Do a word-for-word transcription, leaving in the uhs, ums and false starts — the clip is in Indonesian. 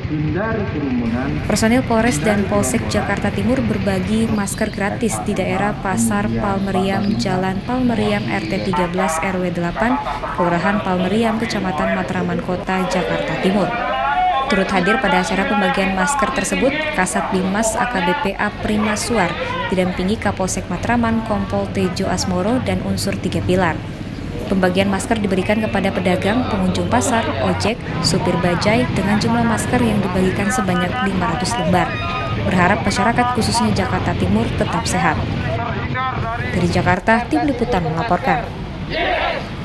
hindari kerumunan. Personil Polres dan Polsek Jakarta Timur berbagi masker gratis di daerah Pasar Palmeriam, Jalan Palmeriam R T tiga belas R W delapan, Kelurahan Palmeriam, Kecamatan Matraman Kota, Jakarta Timur. Turut hadir pada acara pembagian masker tersebut, Kasat Bimas A K B P A Prima Suar, didampingi Kapolsek Matraman Kompol Tejo Asmoro dan unsur tiga pilar. Pembagian masker diberikan kepada pedagang, pengunjung pasar, ojek, supir bajai dengan jumlah masker yang dibagikan sebanyak lima ratus lembar. Berharap masyarakat khususnya Jakarta Timur tetap sehat. Dari Jakarta, Tim Liputan melaporkan.